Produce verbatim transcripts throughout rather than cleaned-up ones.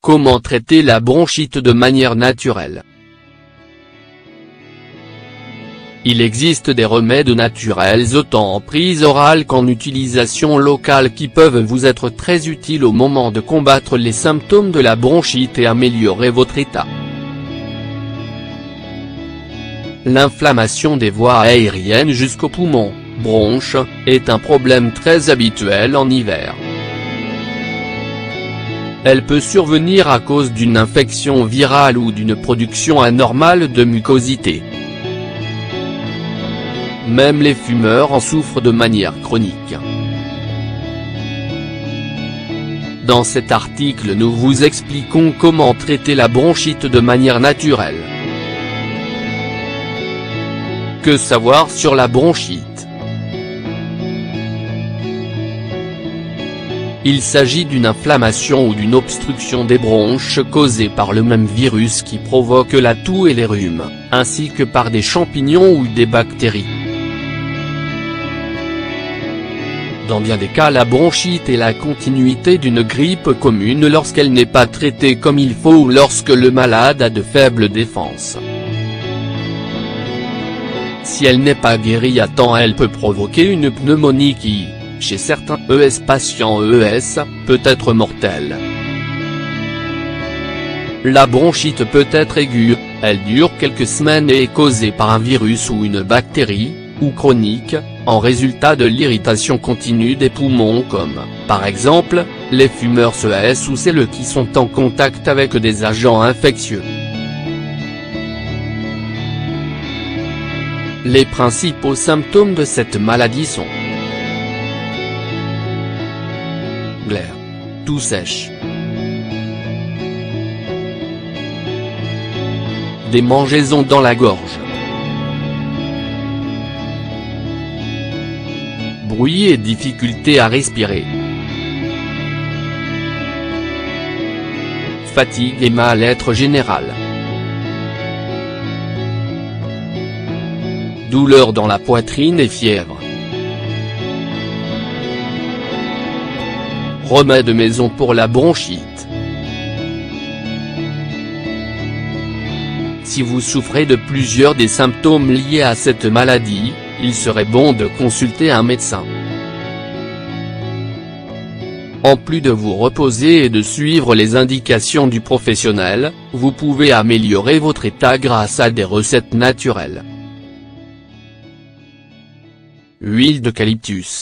Comment traiter la bronchite de manière naturelle? Il existe des remèdes naturels autant en prise orale qu'en utilisation locale qui peuvent vous être très utiles au moment de combattre les symptômes de la bronchite et améliorer votre état. L'inflammation des voies aériennes jusqu'aux poumons, bronches, est un problème très habituel en hiver. Elle peut survenir à cause d'une infection virale ou d'une production anormale de mucosité. Même les fumeurs en souffrent de manière chronique. Dans cet article nous vous expliquons comment traiter la bronchite de manière naturelle. Que savoir sur la bronchite? Il s'agit d'une inflammation ou d'une obstruction des bronches causée par le même virus qui provoque la toux et les rhumes, ainsi que par des champignons ou des bactéries. Dans bien des cas la bronchite est la continuité d'une grippe commune lorsqu'elle n'est pas traitée comme il faut ou lorsque le malade a de faibles défenses. Si elle n'est pas guérie à temps, elle peut provoquer une pneumonie qui, chez certains E S patients E S, peut être mortelle. La bronchite peut être aiguë, elle dure quelques semaines et est causée par un virus ou une bactérie, ou chronique, en résultat de l'irritation continue des poumons comme, par exemple, les fumeurs C E S ou celles qui sont en contact avec des agents infectieux. Les principaux symptômes de cette maladie sont glaire, toux sèche, des mangeaisons dans la gorge, bruit et difficulté à respirer, fatigue et mal-être général, douleur dans la poitrine et fièvre. Remède maison pour la bronchite. Si vous souffrez de plusieurs des symptômes liés à cette maladie, il serait bon de consulter un médecin. En plus de vous reposer et de suivre les indications du professionnel, vous pouvez améliorer votre état grâce à des recettes naturelles. Huile d'eucalyptus.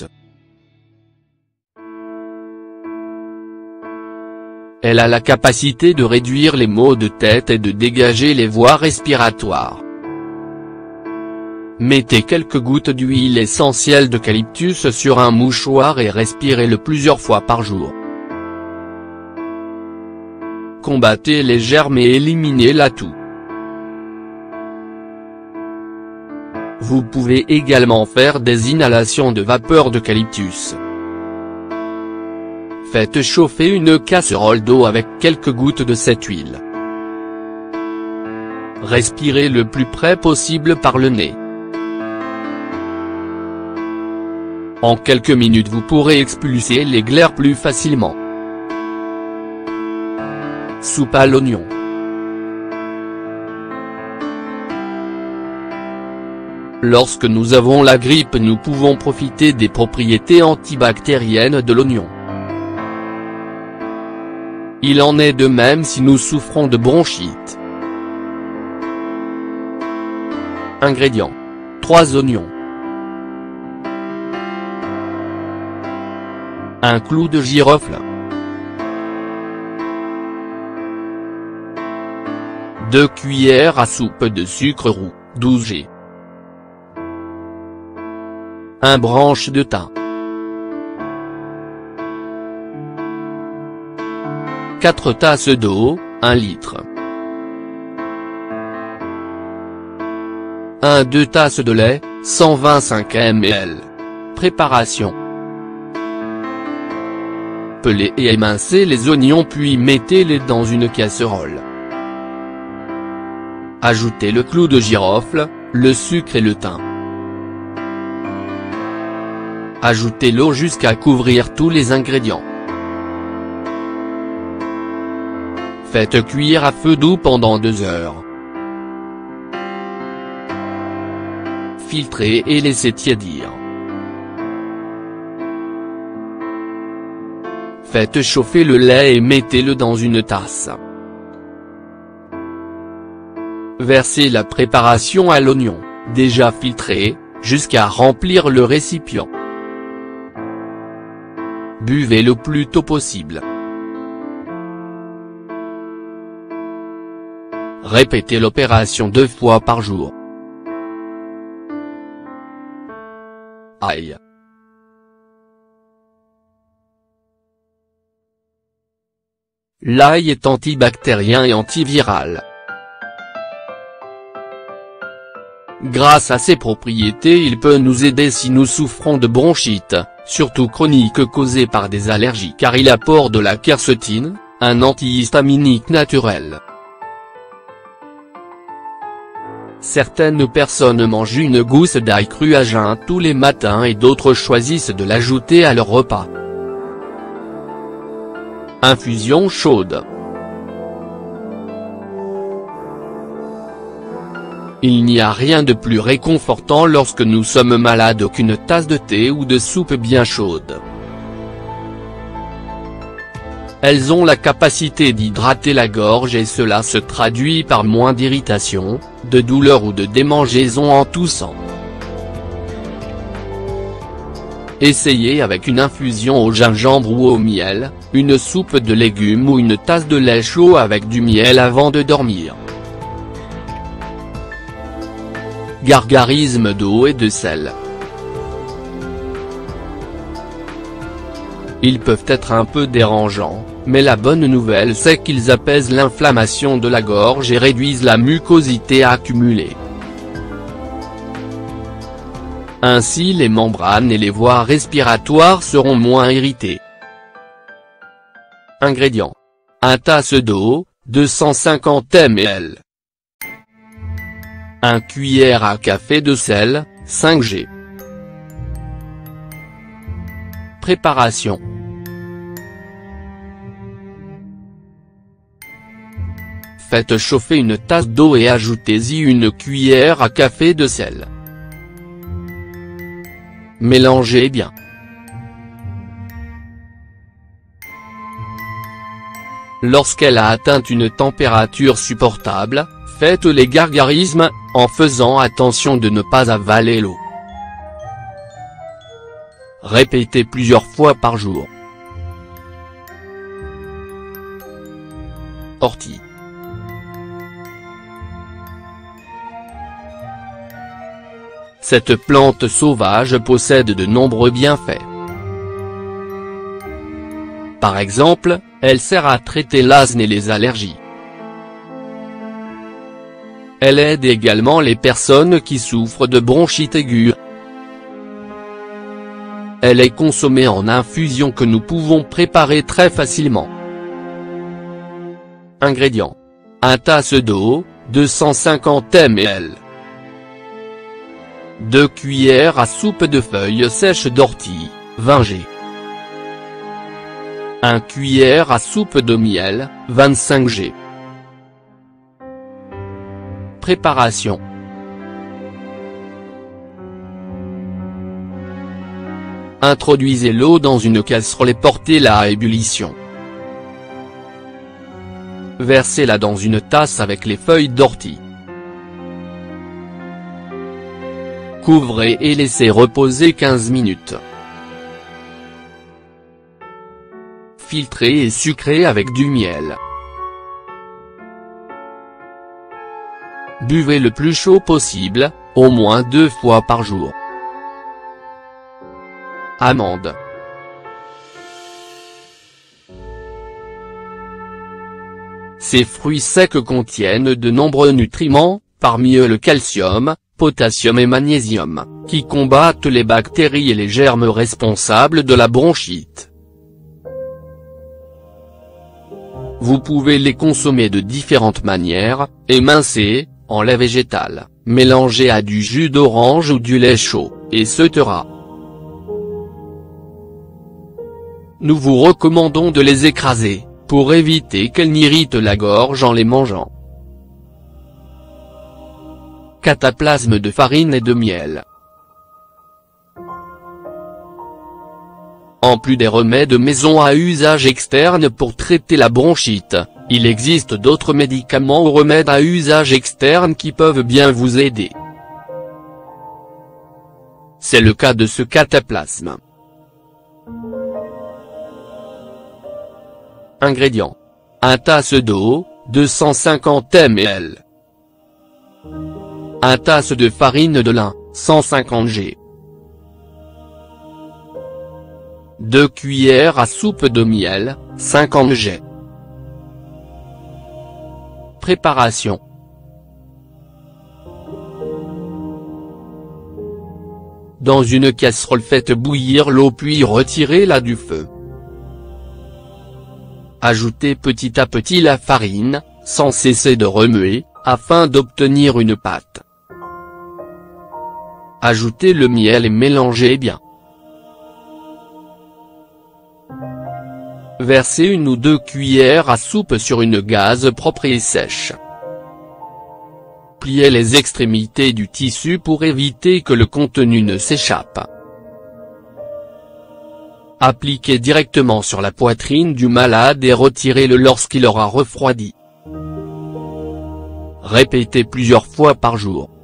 Elle a la capacité de réduire les maux de tête et de dégager les voies respiratoires. Mettez quelques gouttes d'huile essentielle d'eucalyptus sur un mouchoir et respirez-le plusieurs fois par jour. Combattez les germes et éliminez la toux. Vous pouvez également faire des inhalations de vapeur d'eucalyptus. Faites chauffer une casserole d'eau avec quelques gouttes de cette huile. Respirez le plus près possible par le nez. En quelques minutes vous pourrez expulser les glaires plus facilement. Soupe à l'oignon. Lorsque nous avons la grippe, nous pouvons profiter des propriétés antibactériennes de l'oignon. Il en est de même si nous souffrons de bronchite. Ingrédients. trois oignons. Un clou de girofle. deux cuillères à soupe de sucre roux, douze grammes. un branche de thym. quatre tasses d'eau, un litre. un à deux tasses de lait, cent vingt-cinq millilitres. Préparation. Pelez et émincez les oignons puis mettez-les dans une casserole. Ajoutez le clou de girofle, le sucre et le thym. Ajoutez l'eau jusqu'à couvrir tous les ingrédients. Faites cuire à feu doux pendant deux heures. Filtrez et laissez tiédir. Faites chauffer le lait et mettez-le dans une tasse. Versez la préparation à l'oignon, déjà filtré, jusqu'à remplir le récipient. Buvez le plus tôt possible. Répétez l'opération deux fois par jour. Aïe. L'ail est antibactérien et antiviral. Grâce à ses propriétés, il peut nous aider si nous souffrons de bronchite, surtout chronique causée par des allergies, car il apporte de la quercétine, un antihistaminique naturel. Certaines personnes mangent une gousse d'ail cru à jeun tous les matins et d'autres choisissent de l'ajouter à leur repas. Infusion chaude. Il n'y a rien de plus réconfortant lorsque nous sommes malades qu'une tasse de thé ou de soupe bien chaude. Elles ont la capacité d'hydrater la gorge et cela se traduit par moins d'irritation, de douleur ou de démangeaison en toussant. Essayez avec une infusion au gingembre ou au miel, une soupe de légumes ou une tasse de lait chaud avec du miel avant de dormir. Gargarisme d'eau et de sel. Ils peuvent être un peu dérangeants, mais la bonne nouvelle c'est qu'ils apaisent l'inflammation de la gorge et réduisent la mucosité accumulée. Ainsi les membranes et les voies respiratoires seront moins irritées. Ingrédients. un tasse d'eau, deux cent cinquante millilitres. un cuillère à café de sel, cinq grammes. Préparation. Faites chauffer une tasse d'eau et ajoutez-y une cuillère à café de sel. Mélangez bien. Lorsqu'elle a atteint une température supportable, faites les gargarismes, en faisant attention de ne pas avaler l'eau. Répétez plusieurs fois par jour. Ortie. Cette plante sauvage possède de nombreux bienfaits. Par exemple, elle sert à traiter l'asthme et les allergies. Elle aide également les personnes qui souffrent de bronchite aiguë. Elle est consommée en infusion que nous pouvons préparer très facilement. Ingrédients. un tasse d'eau, deux cent cinquante millilitres. deux cuillères à soupe de feuilles sèches d'ortie, vingt grammes. une cuillère à soupe de miel, vingt-cinq grammes. Préparation. Introduisez l'eau dans une casserole et portez-la à ébullition. Versez-la dans une tasse avec les feuilles d'ortie. Couvrez et laissez reposer quinze minutes. Filtrez et sucrez avec du miel. Buvez le plus chaud possible, au moins deux fois par jour. Amandes. Ces fruits secs contiennent de nombreux nutriments, parmi eux le calcium, potassium et magnésium, qui combattent les bactéries et les germes responsables de la bronchite. Vous pouvez les consommer de différentes manières, émincés, en lait végétal, mélangé à du jus d'orange ou du lait chaud, et cetera. Nous vous recommandons de les écraser, pour éviter qu'elles n'irritent la gorge en les mangeant. Cataplasme de farine et de miel. En plus des remèdes maison à usage externe pour traiter la bronchite, il existe d'autres médicaments ou remèdes à usage externe qui peuvent bien vous aider. C'est le cas de ce cataplasme. Ingrédients. un tasse d'eau, deux cent cinquante millilitres. un tasse de farine de lin, cent cinquante grammes. deux cuillères à soupe de miel, cinquante grammes. Préparation. Dans une casserole, faites bouillir l'eau puis retirez-la du feu. Ajoutez petit à petit la farine, sans cesser de remuer, afin d'obtenir une pâte. Ajoutez le miel et mélangez bien. Versez une ou deux cuillères à soupe sur une gaze propre et sèche. Pliez les extrémités du tissu pour éviter que le contenu ne s'échappe. Appliquez directement sur la poitrine du malade et retirez-le lorsqu'il aura refroidi. Répétez plusieurs fois par jour.